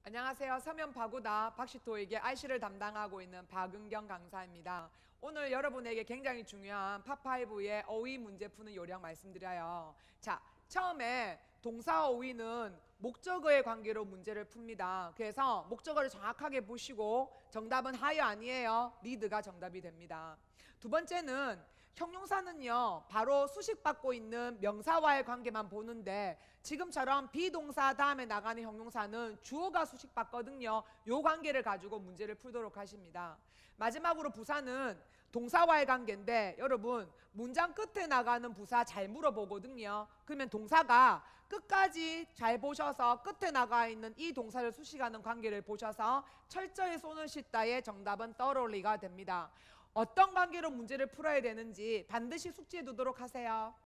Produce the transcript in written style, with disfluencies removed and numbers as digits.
안녕하세요. 서면 바구다 박시토에게 IC를 담당하고 있는 박은경 강사입니다. 오늘 여러분에게 굉장히 중요한 팝5의 어휘 문제 푸는 요령 말씀드려요. 자, 처음에 동사 어휘는 목적어의 관계로 문제를 풉니다. 그래서 목적어를 정확하게 보시고 정답은 하여 아니에요. 리드가 정답이 됩니다. 두 번째는 형용사는요, 바로 수식받고 있는 명사와의 관계만 보는데 지금처럼 비동사 다음에 나가는 형용사는 주어가 수식받거든요. 요 관계를 가지고 문제를 풀도록 하십니다. 마지막으로 부사는 동사와의 관계인데 여러분 문장 끝에 나가는 부사 잘 물어보거든요. 그러면 동사가 끝까지 잘 보셔서 끝에 나가 있는 이 동사를 수식하는 관계를 보셔서 철저히 손을 씻다의 정답은 thoroughly가 됩니다. 어떤 관계로 문제를 풀어야 되는지 반드시 숙지해 두도록 하세요.